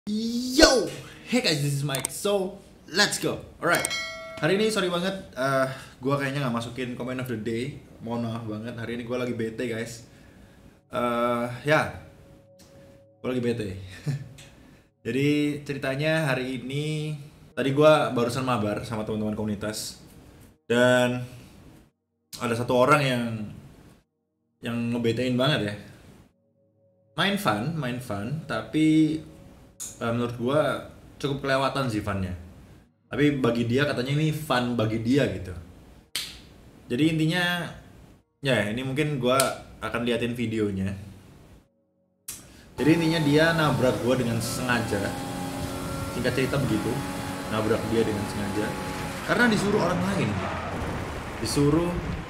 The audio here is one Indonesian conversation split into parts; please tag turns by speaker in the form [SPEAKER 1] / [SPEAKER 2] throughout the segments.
[SPEAKER 1] Yo, hey guys, this is Mike. So, let's go. Alright. Hari ini sorry banget, gua kayaknya nggak masukin comment of the day. Mohon maaf banget. Hari ini gua lagi bete guys. Ya, gua lagi bete. Jadi ceritanya hari ini, tadi gua barusan mabar sama teman-teman komunitas dan ada satu orang yang ngebetein banget ya. Main fun, tapi menurut gua cukup kelewatan sih funnya. Tapi bagi dia katanya ini fun bagi dia gitu. Jadi intinya ya ini mungkin gua akan liatin videonya. Jadi intinya dia nabrak gua dengan sengaja. Singkat cerita begitu, nabrak dia dengan sengaja karena disuruh orang lain. Disuruh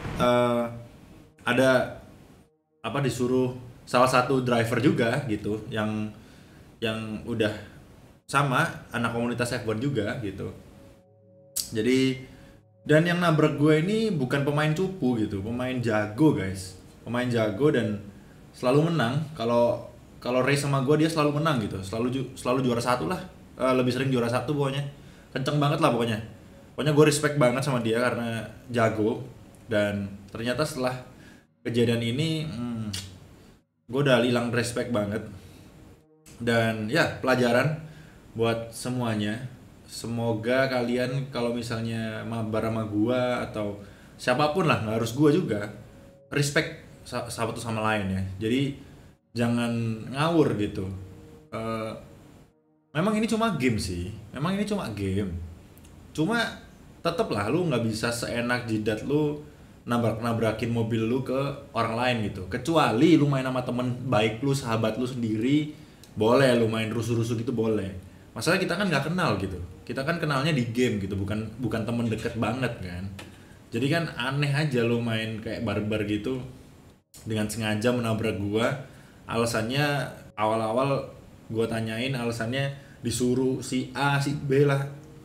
[SPEAKER 1] ada apa disuruh salah satu driver juga gitu yang udah sama anak komunitas F1 juga gitu. Jadi dan yang nabrak gue ini bukan pemain cupu gitu, pemain jago guys, pemain jago dan selalu menang. Kalau race sama gue dia selalu menang gitu, selalu juara satu lah. Lebih sering juara satu pokoknya, kenceng banget lah pokoknya. Pokoknya gue respect banget sama dia karena jago. Dan ternyata setelah kejadian ini gue udah hilang respect banget. Dan ya pelajaran buat semuanya. Semoga kalian kalau misalnya mabar sama gua atau siapapun lah, nggak harus gua juga, respect satu sama lain ya. Jadi jangan ngawur gitu. Eh, Memang ini cuma game sih. Memang ini cuma game. Cuma tetep lah lu nggak bisa seenak jidat lu nabrakin mobil lu ke orang lain gitu. Kecuali lu main sama temen baik lu, sahabat lu sendiri, boleh lu main rusuh-rusuh gitu boleh. Masalah kita kan nggak kenal gitu. Kita kan kenalnya di game gitu, bukan temen deket banget kan. Jadi kan aneh aja lu main kayak barbar gitu dengan sengaja menabrak gua. Alasannya awal-awal gua tanyain alasannya disuruh si A, si B lah.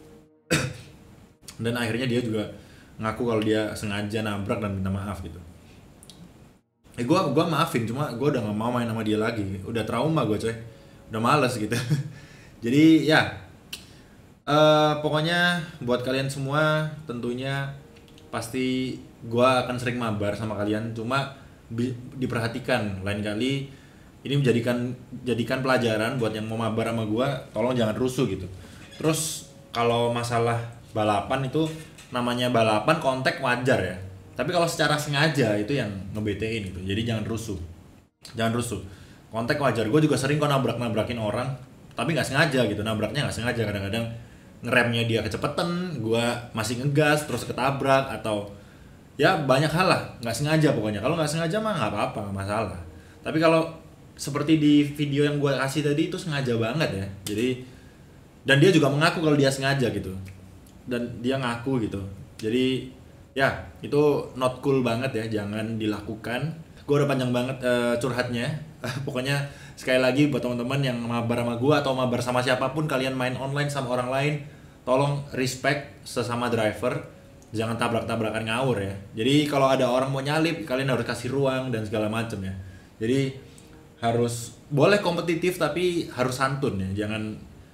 [SPEAKER 1] Dan akhirnya dia juga ngaku kalau dia sengaja nabrak dan minta maaf gitu. Gua maafin, cuma gua udah nggak mau main sama dia lagi. Udah trauma gua coy, udah males gitu. Jadi ya, pokoknya buat kalian semua tentunya pasti gua akan sering mabar sama kalian. Cuma diperhatikan lain kali ini jadikan pelajaran buat yang mau mabar sama gua, tolong jangan rusuh gitu. Terus kalau masalah balapan itu namanya balapan kontak wajar ya. Tapi kalau secara sengaja itu yang ngebetein gitu. Jadi jangan rusuh. Jangan rusuh. Kontak wajar. Gue juga sering kok nabrakin orang, tapi nggak sengaja gitu. Nabraknya nggak sengaja. Kadang-kadang ngeremnya dia kecepeten, gue masih ngegas terus ketabrak atau ya banyak hal lah. Nggak sengaja pokoknya. Kalau nggak sengaja mah nggak apa-apa, nggak masalah. Tapi kalau seperti di video yang gue kasih tadi itu sengaja banget ya. Jadi dan dia juga mengaku kalau dia sengaja gitu. Dan dia ngaku gitu. Jadi ya itu not cool banget ya, jangan dilakukan. Gue udah panjang banget curhatnya. Pokoknya sekali lagi buat teman-teman yang mabar sama gue atau mabar sama siapapun, kalian main online sama orang lain, tolong respect sesama driver, jangan tabrak-tabrakan ngawur ya. Jadi kalau ada orang mau nyalip, kalian harus kasih ruang dan segala macam ya. Jadi harus boleh kompetitif tapi harus santun ya, jangan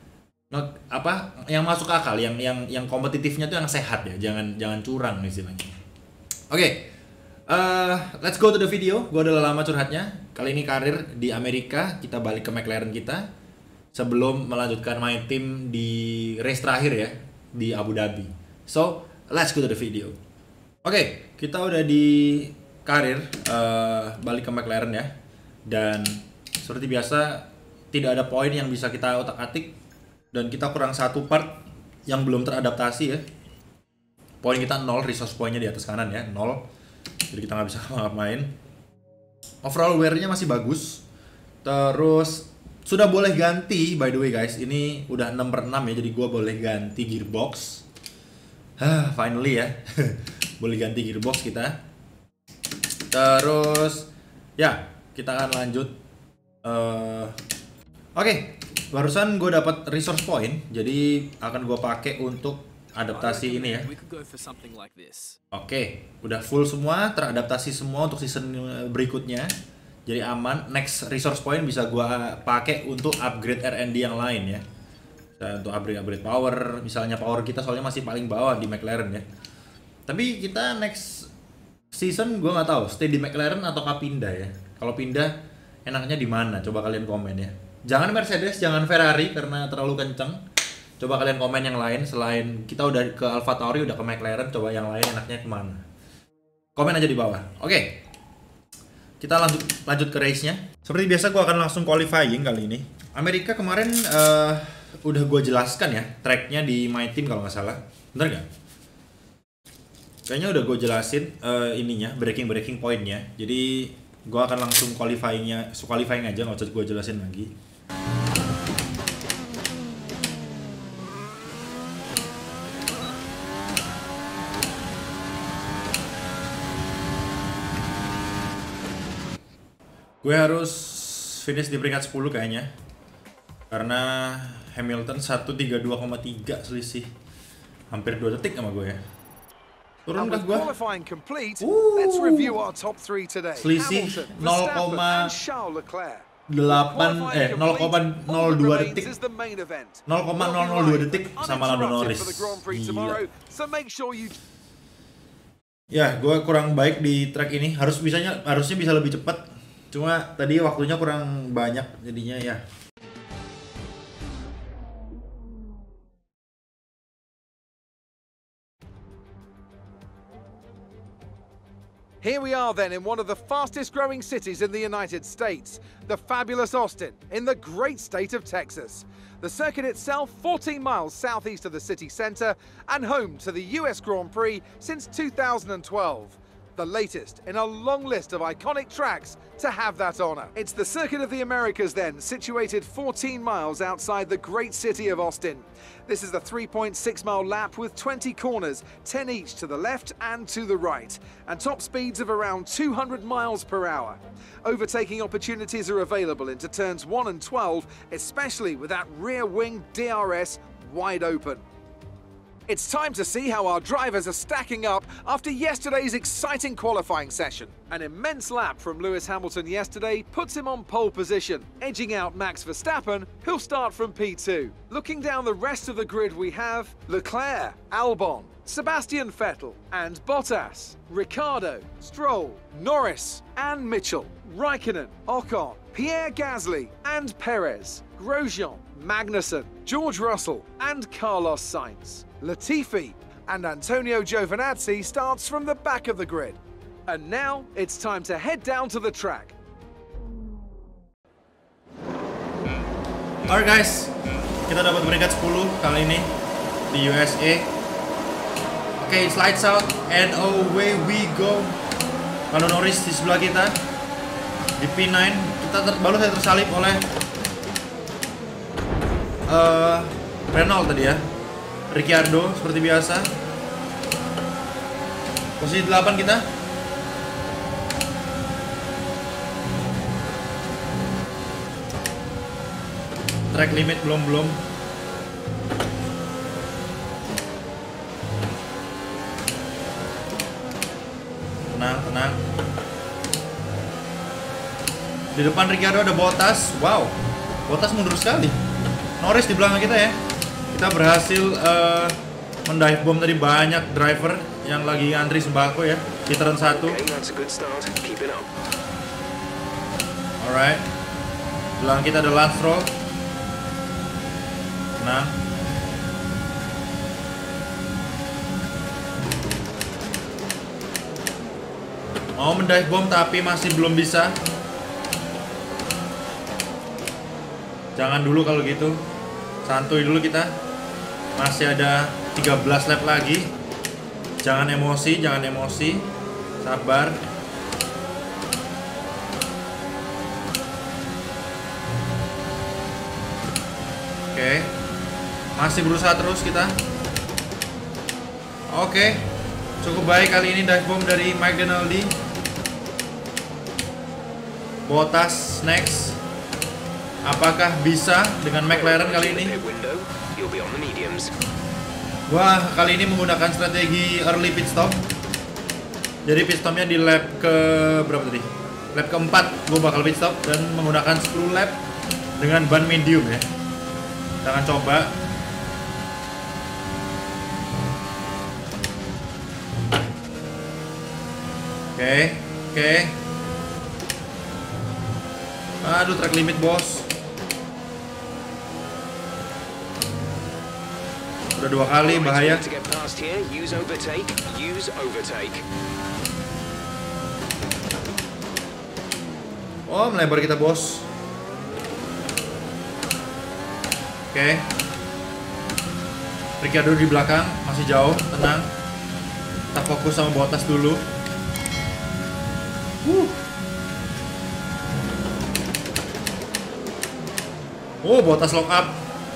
[SPEAKER 1] apa yang masuk akal, yang kompetitifnya tuh yang sehat ya, jangan curang istilahnya. Oke, let's go to the video. Gue udah lama curhatnya. Kali ini karir di Amerika, kita balik ke McLaren kita sebelum melanjutkan main tim di race terakhir ya di Abu Dhabi. So let's go to the video. Oke, kita udah di karir, balik ke McLaren ya. Dan seperti biasa tidak ada poin yang bisa kita otak-atik. Dan kita kurang satu part yang belum teradaptasi ya. Poin kita 0, resource poinnya di atas kanan ya, 0. Jadi kita nggak bisa ngapain. Overall wear-nya masih bagus. Terus sudah boleh ganti by the way guys. Ini udah 6/6 ya, jadi gua boleh ganti gearbox. Finally ya. Boleh ganti gearbox kita. Terus ya, kita akan lanjut. Oke. Barusan gue dapat resource point, jadi akan gue pakai untuk adaptasi ini ya. Oke, udah full semua, teradaptasi semua untuk season berikutnya. Jadi aman. Next resource point bisa gua pakai untuk upgrade R&D yang lain ya. Untuk upgrade power, misalnya power kita soalnya masih paling bawah di McLaren ya. Tapi kita next season gua nggak tahu stay di McLaren atau pindah ya. Kalau pindah enaknya di mana? Coba kalian komen ya. Jangan Mercedes, jangan Ferrari karena terlalu kenceng. Coba kalian komen yang lain selain kita udah ke AlphaTauri, udah ke McLaren, coba yang lain enaknya kemana? Komen aja di bawah. Oke. Kita lanjut ke race-nya. Seperti biasa gue akan langsung qualifying kali ini. Amerika kemarin udah gue jelaskan ya tracknya di My Team kalau nggak salah. Bener nggak? Kayaknya udah gue jelasin ininya, breaking point-nya. Jadi gue akan langsung qualifying aja, nggak usah gue jelasin lagi. Gue harus finish di peringkat 10 kayaknya. Karena Hamilton 132,3 selisih. Hampir 2 detik sama gue ya. Turun kah gue? Selisih 0,02 detik. 0,002 detik sama Lando Norris. Gila. Ya, gue kurang baik di track ini. Harusnya bisa lebih cepat. Cuma tadi waktunya kurang banyak jadinya ya.
[SPEAKER 2] Here we are then in one of the fastest growing cities in the United States, the fabulous Austin, in the great state of Texas. The circuit itself 14 miles southeast of the city center and home to the US Grand Prix since 2012. The latest in a long list of iconic tracks to have that honor. It's the Circuit of the Americas then, situated 14 miles outside the great city of Austin. This is the 3.6-mile lap with 20 corners, 10 each to the left and to the right, and top speeds of around 200 miles per hour. Overtaking opportunities are available into turns 1 and 12, especially with that rear wing DRS wide open. It's time to see how our drivers are stacking up after yesterday's exciting qualifying session. An immense lap from Lewis Hamilton yesterday puts him on pole position, edging out Max Verstappen, who'll start from P2. Looking down the rest of the grid we have Leclerc, Albon, Sebastian Vettel and Bottas, Ricciardo, Stroll, Norris and Mitchell, Raikkonen, Ocon, Pierre Gasly and Perez, Grosjean, Magnussen, George Russell and Carlos Sainz. Latifi and Antonio Giovinazzi starts from the back of the grid. And now it's time to head down to the track.
[SPEAKER 1] Alright guys, kita dapat peringkat 10 kali ini di USA. Oke, it's lights out and away we go. Lando Norris di sebelah kita di P9. Baru saya tersalip oleh Renault tadi ya. Ricciardo seperti biasa. Posisi 8 kita. Track limit belum. Tenang. Di depan Ricciardo ada Bottas. Wow. Bottas mundur sekali. Norris di belakang kita ya. Kita berhasil mendive bomb tadi banyak driver yang lagi antri sembako ya di turn 1. Alright. Belakang kita ada Lance Stroll. Nah. Mau mendive bomb tapi masih belum bisa. Jangan dulu kalau gitu. Santuy dulu kita. Masih ada 13 lap lagi. Jangan emosi. Sabar. Oke. Masih berusaha terus kita. Oke. Cukup baik kali ini dive bomb dari Mike Denaldi. Bottas next. Apakah bisa dengan McLaren kali ini? Wah, kali ini menggunakan strategi early pit stop. Jadi pit stopnya di lap ke berapa tadi? Lap keempat gue bakal pit stop dan menggunakan 10 lap dengan ban medium ya. Kita akan coba. Oke. Aduh, track limit bos. Udah 2 kali, bahaya. Oh, melebar kita bos. Oke. Ricciardo di belakang, masih jauh, tenang. Kita fokus sama Bottas dulu. Oh, Bottas lock up.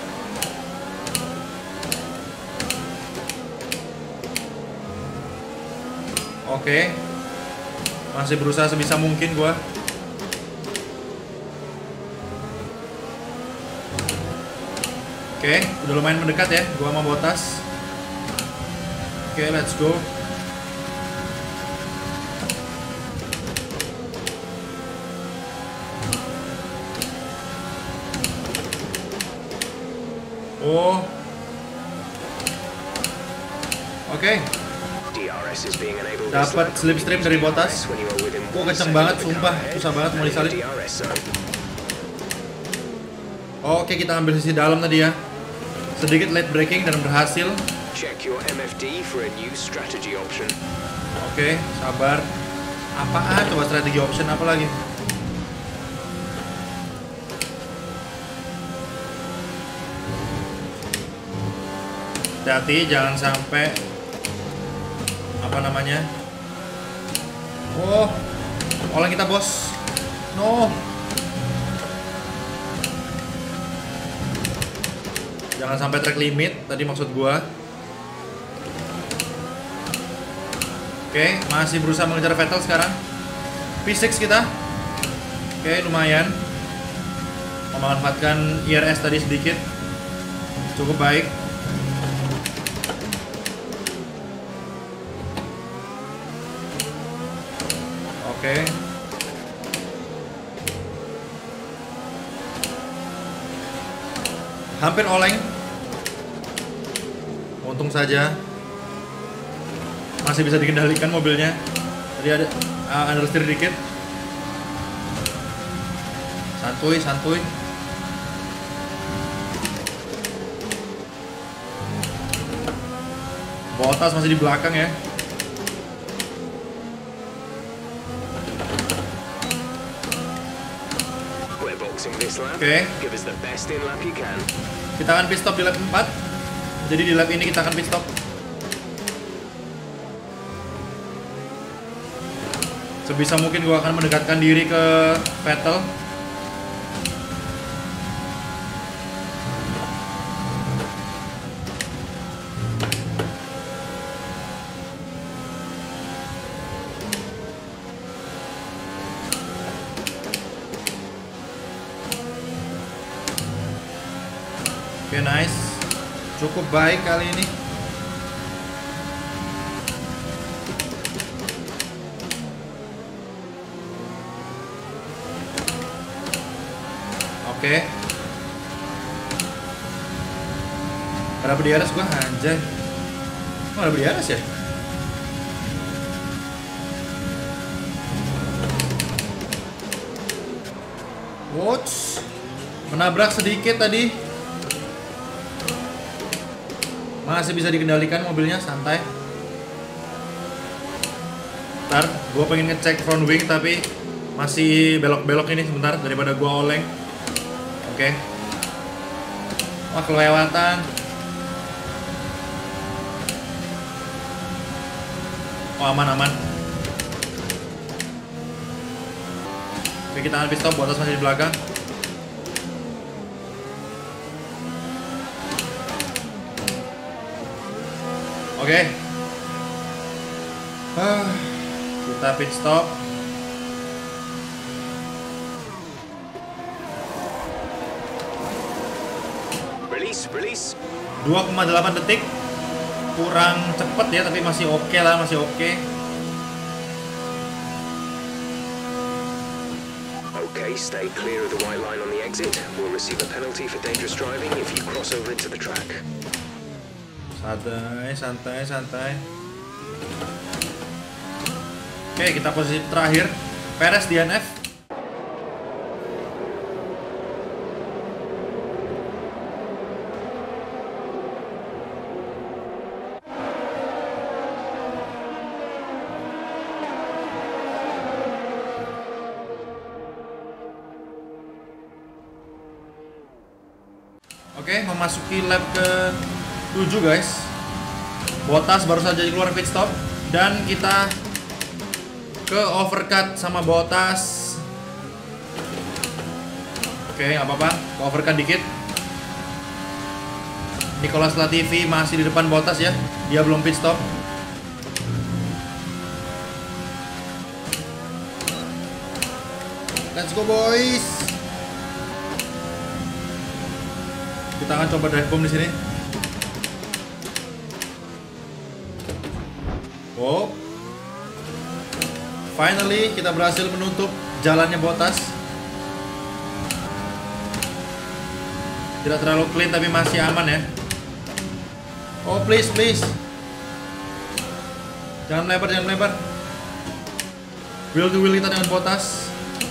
[SPEAKER 1] Oke. Masih berusaha sebisa mungkin gua. Oke, udah lumayan mendekat ya gua sama Bottas. Oke, let's go. Oh. Oke. Dapat slipstream dari Bottas. Oh, kenceng banget, sumpah. Susah banget mau disalip. Oke, kita ambil sisi dalam tadi ya. Sedikit late braking dan berhasil. Oke, sabar. Apaan? Coba strategi option apa lagi? Hati-hati, jangan sampai apa namanya? Oh, oleng kita bos. No. Jangan sampai track limit, tadi maksud gua. Oke, masih berusaha mengejar Vettel sekarang. P6 kita. Oke, lumayan. Memanfaatkan IRS tadi sedikit. Cukup baik. Oke. Hampir oleng. Untung saja masih bisa dikendalikan mobilnya. Tadi ada understeer dikit. Santuy. Bottas masih di belakang ya. Oke. Kita akan pit stop di lap 4. Jadi di lap ini kita akan pit stop. Sebisa mungkin gua akan mendekatkan diri ke Vettel. Oke, nice. Cukup baik kali ini. Oke. Ada di atas gua, anjay. Oh, ada di atas ya? Watch. Menabrak sedikit tadi. Masih bisa dikendalikan mobilnya, santai. Ntar, gue pengen ngecek front wing tapi masih belok-belok ini sebentar daripada gue oleng. Oke. Wah, kelewatan. Oh, aman. Oke, kita akan pit stop, Bottas masih di belakang. Oke. Kita pit stop. Release. 2,8 detik. Kurang cepet ya, tapi masih oke lah, masih oke.
[SPEAKER 3] Okay, stay clear of the white line on the exit. We'll receive a penalty for dangerous driving if you cross over into the track.
[SPEAKER 1] Santai. Oke, kita posisi terakhir. Perez DNF. Oke, memasuki lap ke-7 guys. Bottas baru saja keluar pit stop dan kita ke overcut sama Bottas. Oke, nggak apa-apa, ke overcut dikit. Nicolas Latifi masih di depan Bottas ya. Dia belum pit stop. Let's go boys. Kita akan coba drive bomb di sini. Oh, finally kita berhasil menutup jalannya Bottas. Tidak terlalu clean tapi masih aman ya. Oh please. Jangan melebar. Wheel to wheel kita dengan Bottas.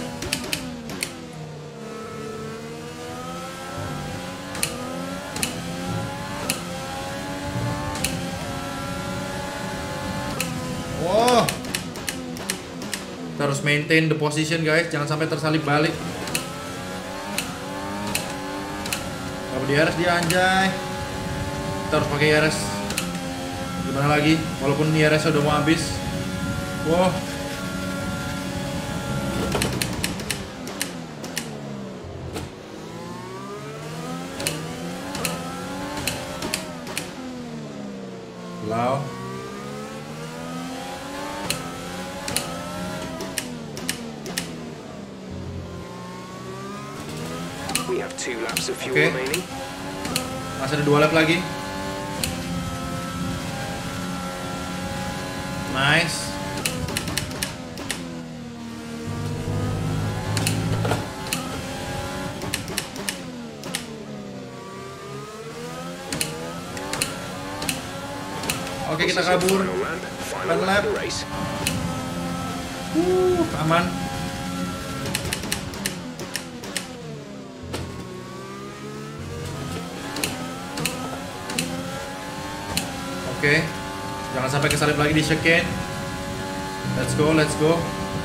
[SPEAKER 1] Wow. Kita harus maintain the position guys, jangan sampai tersalip balik. Kalau di RS dia anjay. Kita harus pakai RS. Gimana lagi? Walaupun RS udah mau habis. Wow. Wow.
[SPEAKER 3] We have 2 laps of fuel
[SPEAKER 1] Okay.
[SPEAKER 3] remaining.
[SPEAKER 1] Masih ada 2 lap lagi. Nice. Oke, kita kabur.
[SPEAKER 3] Final
[SPEAKER 1] lap.
[SPEAKER 3] lap of the race.
[SPEAKER 1] Aman. Oke, jangan sampai kesalip lagi di chicane. Let's go.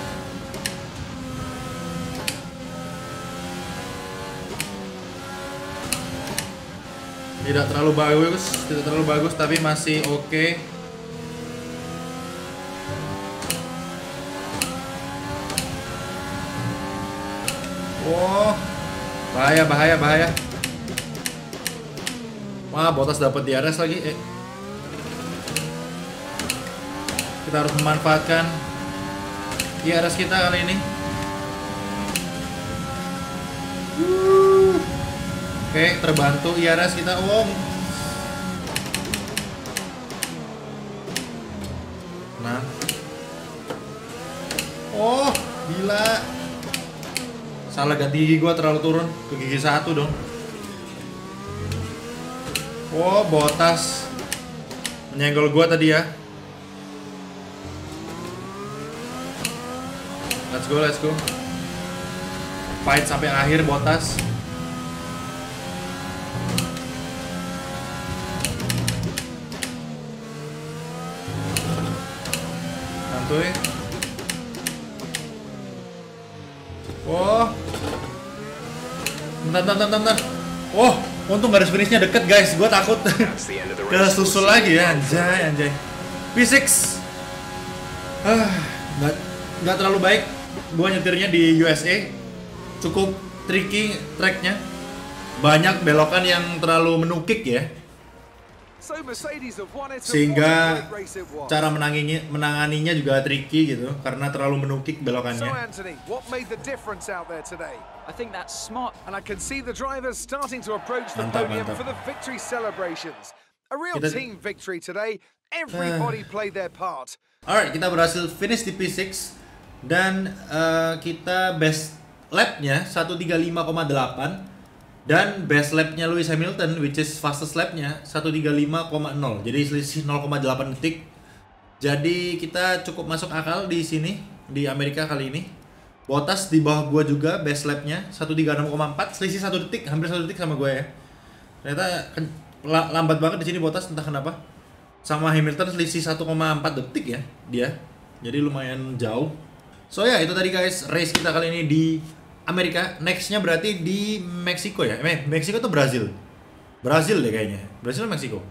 [SPEAKER 1] Tidak terlalu bagus, tapi masih oke. Wow, bahaya. Wah, Bottas dapat di RS lagi. Kita harus memanfaatkan IRS kita kali ini. Oke, terbantu IRS kita. Nah. Oh, gila. Salah ganti gigi gua terlalu turun ke gigi 1 dong. Oh, Bottas menyenggol gua tadi ya. Let's go. Fight sampai akhir Bottas. Santuy. Oh. Bentar. Oh, untung garis finishnya deket guys. Gua takut udah susul lagi ya, anjay. P6. Nggak terlalu baik. Gua nyetirnya di USA. Cukup tricky tracknya. Banyak belokan yang terlalu menukik ya. Sehingga cara menanganinya juga tricky gitu karena terlalu menukik belokannya.
[SPEAKER 2] So Anthony, what made the difference out there today?
[SPEAKER 4] I think that's smart.
[SPEAKER 2] And I can see the drivers starting to approach the
[SPEAKER 1] Mantap.
[SPEAKER 2] podium for the victory celebrations. A real
[SPEAKER 1] Kita-
[SPEAKER 2] team victory today. Everybody played their part.
[SPEAKER 1] Alright, kita berhasil finish di P6 dan kita best lapnya 135,8 dan best lapnya Lewis Hamilton which is fastest lapnya 135,0. Jadi selisih 0,8 detik. Jadi kita cukup masuk akal di sini di Amerika kali ini. Bottas di bawah gua juga best lapnya 136,4, selisih 1 detik, hampir 1 detik sama gue ya. Ternyata lambat banget di sini Bottas entah kenapa. Sama Hamilton selisih 1,4 detik ya dia. Jadi lumayan jauh. So ya itu tadi guys race kita kali ini di Amerika. Nextnya berarti di Meksiko ya. Meksiko tuh Brazil. Brazil deh kayaknya. Brazil atau Meksiko?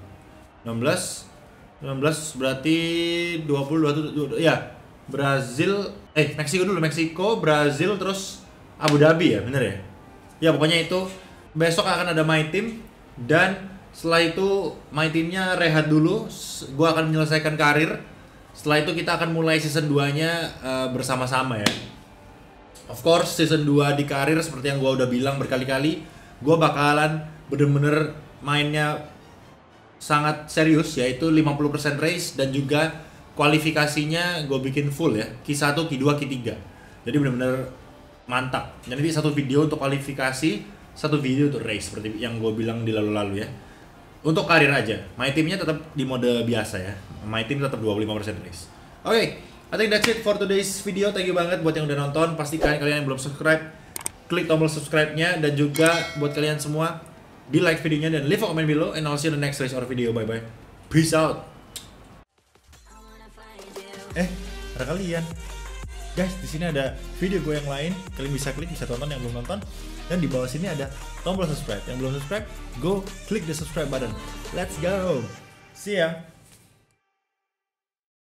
[SPEAKER 1] 19 berarti 20 ya. Brazil Meksiko dulu, Meksiko, Brazil terus Abu Dhabi ya, bener ya? Ya pokoknya itu besok akan ada My Team dan setelah itu My Teamnya rehat dulu. Gua akan menyelesaikan karir. Setelah itu kita akan mulai season 2-nya bersama-sama ya. Of course season 2 di karir seperti yang gue udah bilang berkali-kali, gue bakalan bener-bener mainnya sangat serius, yaitu 50% race dan juga kualifikasinya gue bikin full ya, Q1, Q2, Q3. Jadi bener-bener mantap. Jadi satu video untuk kualifikasi, satu video untuk race seperti yang gue bilang di lalu-lalu ya. Untuk karir aja, My Teamnya tetap di mode biasa ya. My Team tetap 25% race. Oke. I think that's it for today's video. Thank you banget buat yang udah nonton. Pastikan kalian yang belum subscribe, klik tombol subscribe-nya. Dan juga buat kalian semua, di like videonya dan leave a comment below. And I'll see you in the next race or video. Bye bye. Peace out. Ada kalian. Guys, di sini ada video gue yang lain. Kalian bisa klik, bisa tonton yang belum nonton. Dan di bawah sini ada tombol subscribe. Yang belum subscribe, go klik the subscribe button. Let's go. See ya.